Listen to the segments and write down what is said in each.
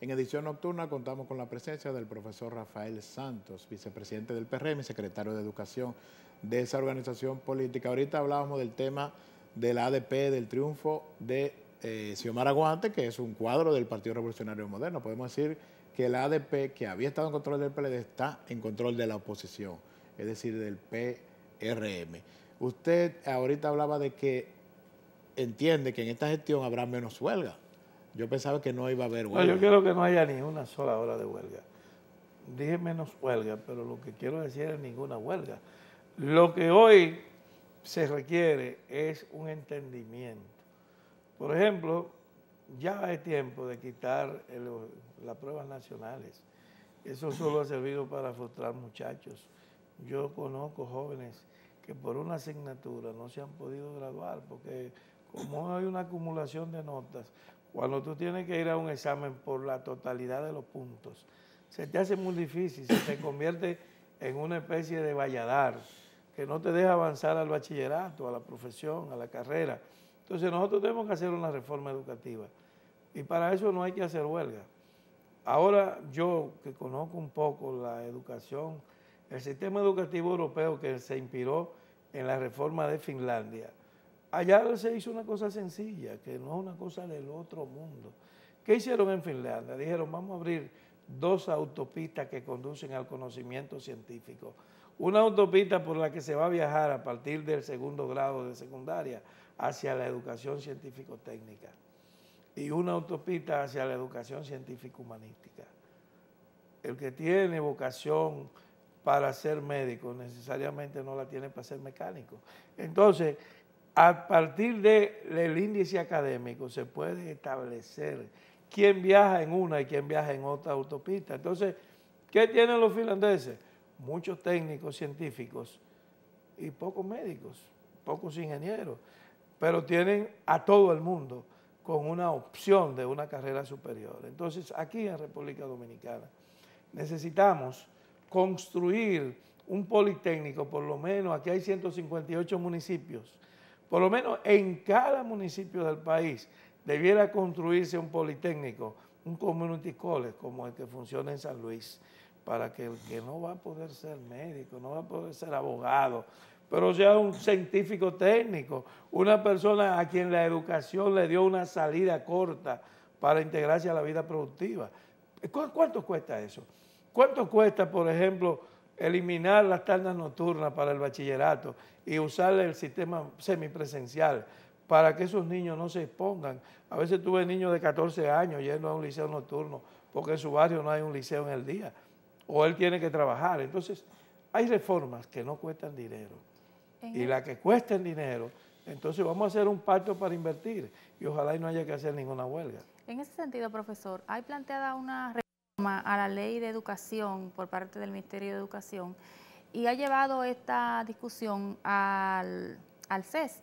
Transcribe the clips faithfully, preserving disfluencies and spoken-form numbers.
En edición nocturna contamos con la presencia del profesor Rafael Santos, vicepresidente del P R M, secretario de Educación de esa organización política. Ahorita hablábamos del tema de la A D P, del triunfo de eh, Xiomara Guante, que es un cuadro del Partido Revolucionario Moderno. Podemos decir que la A D P, que había estado en control del P L D, está en control de la oposición, es decir, del P R M. Usted ahorita hablaba de que entiende que en esta gestión habrá menos huelga. Yo pensaba que no iba a haber huelga. No, yo quiero que no haya ni una sola hora de huelga. Dije menos huelga, pero lo que quiero decir es ninguna huelga. Lo que hoy se requiere es un entendimiento. Por ejemplo, ya es tiempo de quitar el, las pruebas nacionales. Eso solo ha servido para frustrar muchachos. Yo conozco jóvenes que por una asignatura no se han podido graduar porque como hay una acumulación de notas, cuando tú tienes que ir a un examen por la totalidad de los puntos, se te hace muy difícil, se te convierte en una especie de valladar que no te deja avanzar al bachillerato, a la profesión, a la carrera. Entonces nosotros tenemos que hacer una reforma educativa y para eso no hay que hacer huelga. Ahora yo que conozco un poco la educación, el sistema educativo europeo que se inspiró en la reforma de Finlandia, allá se hizo una cosa sencilla, que no es una cosa del otro mundo. ¿Qué hicieron en Finlandia? Dijeron, vamos a abrir dos autopistas que conducen al conocimiento científico. Una autopista por la que se va a viajar a partir del segundo grado de secundaria hacia la educación científico-técnica y una autopista hacia la educación científico-humanística. El que tiene vocación para ser médico necesariamente no la tiene para ser mecánico. Entonces, a partir de, del índice académico se puede establecer quién viaja en una y quién viaja en otra autopista. Entonces, ¿qué tienen los finlandeses? Muchos técnicos científicos y pocos médicos, pocos ingenieros, pero tienen a todo el mundo con una opción de una carrera superior. Entonces, aquí en República Dominicana necesitamos construir un politécnico, por lo menos, aquí hay ciento cincuenta y ocho municipios, por lo menos en cada municipio del país debiera construirse un politécnico, un community college como el que funciona en San Luis, para que el que no va a poder ser médico, no va a poder ser abogado, pero sea un científico técnico, una persona a quien la educación le dio una salida corta para integrarse a la vida productiva. ¿Cuánto cuesta eso? ¿Cuánto cuesta, por ejemplo, eliminar las tardes nocturnas para el bachillerato y usar el sistema semipresencial para que esos niños no se expongan? A veces tuve niños de catorce años yendo a un liceo nocturno porque en su barrio no hay un liceo en el día o él tiene que trabajar. Entonces, hay reformas que no cuestan dinero y las que cuesten dinero, entonces vamos a hacer un pacto para invertir y ojalá y no haya que hacer ninguna huelga. En ese sentido, profesor, hay planteada una reforma a la ley de educación por parte del Ministerio de Educación y ha llevado esta discusión al, al C E S.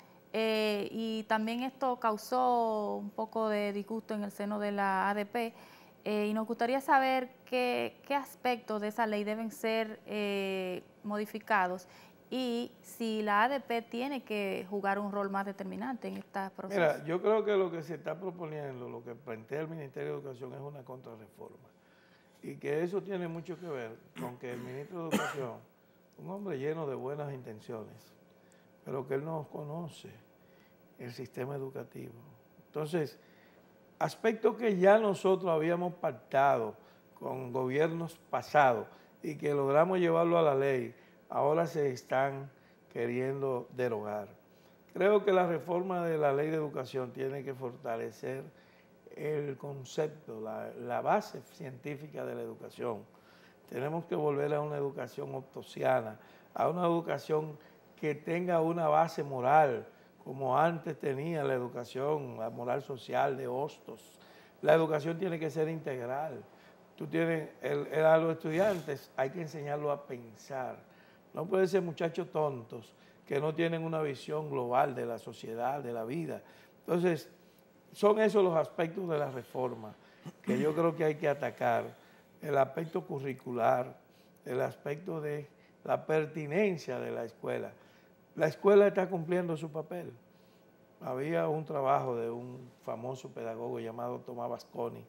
Eh, y también esto causó un poco de disgusto en el seno de la A D P eh, y nos gustaría saber qué, qué aspectos de esa ley deben ser eh, modificados y si la A D P tiene que jugar un rol más determinante en esta proceso. Mira, yo creo que lo que se está proponiendo, lo que plantea el Ministerio de Educación es una contrarreforma y que eso tiene mucho que ver con que el Ministro de Educación, un hombre lleno de buenas intenciones, pero que él no conoce el sistema educativo. Entonces, aspectos que ya nosotros habíamos pactado con gobiernos pasados y que logramos llevarlo a la ley, ahora se están queriendo derogar. Creo que la reforma de la ley de educación tiene que fortalecer el concepto, la, la base científica de la educación. Tenemos que volver a una educación optosiana, a una educación que tenga una base moral, como antes tenía la educación, la moral social de Hostos. La educación tiene que ser integral. Tú tienes, el, el, a los estudiantes hay que enseñarlos a pensar. No pueden ser muchachos tontos que no tienen una visión global de la sociedad, de la vida. Entonces, son esos los aspectos de la reforma que yo creo que hay que atacar. El aspecto curricular, el aspecto de la pertinencia de la escuela. La escuela está cumpliendo su papel. Había un trabajo de un famoso pedagogo llamado Tomás Vasconi,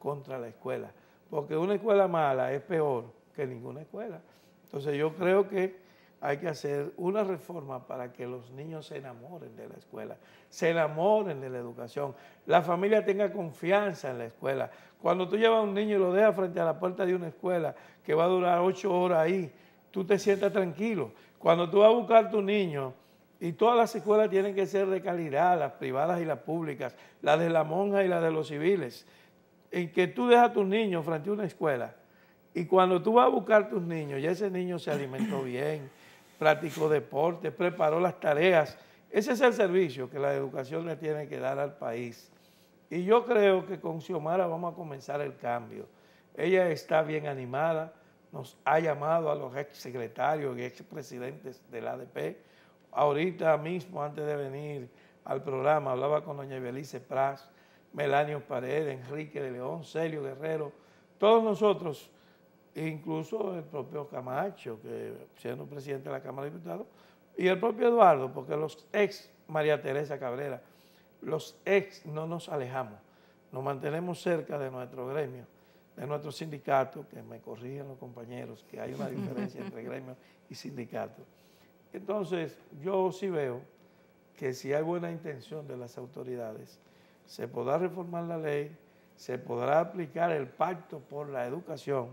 contra la escuela, porque una escuela mala es peor que ninguna escuela. Entonces yo creo que hay que hacer una reforma para que los niños se enamoren de la escuela, se enamoren de la educación, la familia tenga confianza en la escuela. Cuando tú llevas a un niño y lo dejas frente a la puerta de una escuela que va a durar ocho horas ahí, tú te sientas tranquilo. Cuando tú vas a buscar a tu niño, y todas las escuelas tienen que ser de calidad, las privadas y las públicas, las de la monja y las de los civiles, en que tú dejas a tus niños frente a una escuela, y cuando tú vas a buscar a tus niños, ya ese niño se alimentó bien, practicó deporte, preparó las tareas. Ese es el servicio que la educación le tiene que dar al país. Y yo creo que con Xiomara vamos a comenzar el cambio. Ella está bien animada, nos ha llamado a los exsecretarios y expresidentes del A D P. Ahorita mismo, antes de venir al programa, hablaba con doña Belice Pras, Melanio Paredes, Enrique de León, Celio Guerrero, todos nosotros, incluso el propio Camacho, que siendo presidente de la Cámara de Diputados, y el propio Eduardo, porque los ex María Teresa Cabrera, los ex no nos alejamos, nos mantenemos cerca de nuestro gremio, de nuestro sindicato, que me corrigen los compañeros, que hay una diferencia entre gremio y sindicato. Entonces, yo sí veo que si hay buena intención de las autoridades, se podrá reformar la ley, se podrá aplicar el pacto por la educación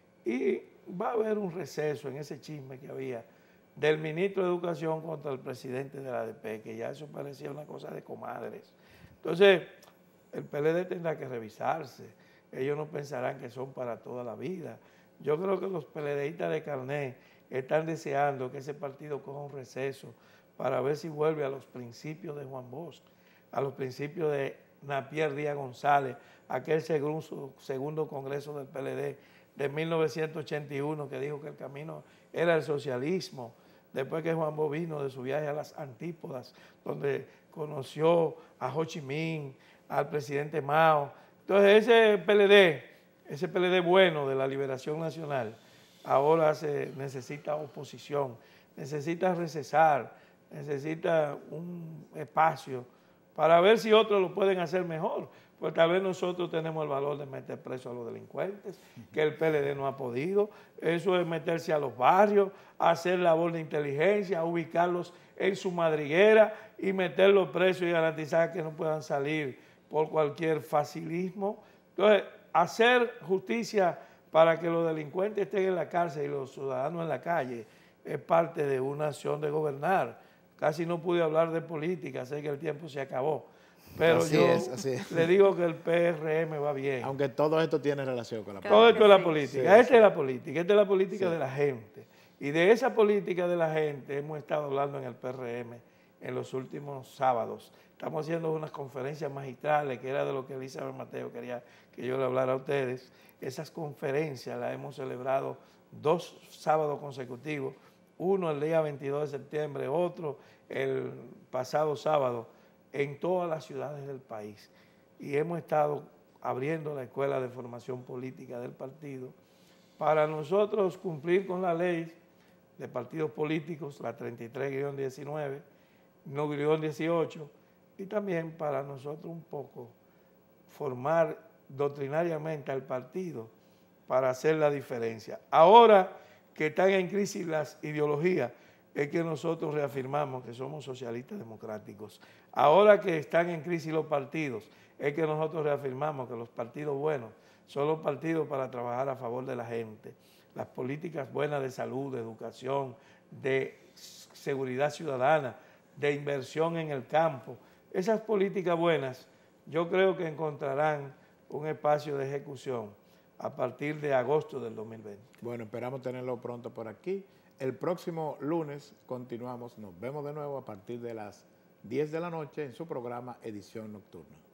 y va a haber un receso en ese chisme que había del ministro de Educación contra el presidente de la A D P, que ya eso parecía una cosa de comadres. Entonces, el P L D tendrá que revisarse. Ellos no pensarán que son para toda la vida. Yo creo que los PLDistas de carné están deseando que ese partido coja un receso para ver si vuelve a los principios de Juan Bosch, a los principios de Napier Díaz González, aquel segundo, segundo congreso del P L D de mil novecientos ochenta y uno que dijo que el camino era el socialismo, después que Juan Bosch vino de su viaje a las Antípodas, donde conoció a Ho Chi Minh, al presidente Mao. Entonces ese P L D, ese P L D bueno de la Liberación Nacional, ahora se necesita oposición, necesita recesar, necesita un espacio para ver si otros lo pueden hacer mejor. Pues tal vez nosotros tenemos el valor de meter preso a los delincuentes, que el P L D no ha podido. Eso es meterse a los barrios, hacer labor de inteligencia, ubicarlos en su madriguera y meterlos presos y garantizar que no puedan salir por cualquier facilismo. Entonces, hacer justicia para que los delincuentes estén en la cárcel y los ciudadanos en la calle es parte de una acción de gobernar. Casi no pude hablar de política, sé que el tiempo se acabó. Pero así yo es, así es. Le digo que el P R M va bien. Aunque todo esto tiene relación con la política. Todo esto es la política. Sí, esta sí. es la política. Esta es la política sí. de la gente. Y de esa política de la gente hemos estado hablando en el P R M en los últimos sábados. Estamos haciendo unas conferencias magistrales, que era de lo que Elizabeth Mateo quería que yo le hablara a ustedes. Esas conferencias las hemos celebrado dos sábados consecutivos. Uno el día veintidós de septiembre, otro el pasado sábado, en todas las ciudades del país. Y hemos estado abriendo la escuela de formación política del partido para nosotros cumplir con la ley de partidos políticos, la treinta y tres guión diecinueve, no guión dieciocho, y también para nosotros un poco formar doctrinariamente al partido para hacer la diferencia. Ahora que están en crisis las ideologías, es que nosotros reafirmamos que somos socialistas democráticos. Ahora que están en crisis los partidos, es que nosotros reafirmamos que los partidos buenos son los partidos para trabajar a favor de la gente. Las políticas buenas de salud, de educación, de seguridad ciudadana, de inversión en el campo. Esas políticas buenas yo creo que encontrarán un espacio de ejecución a partir de agosto del dos mil veinte. Bueno, esperamos tenerlo pronto por aquí. El próximo lunes continuamos, nos vemos de nuevo a partir de las diez de la noche en su programa Edición Nocturna.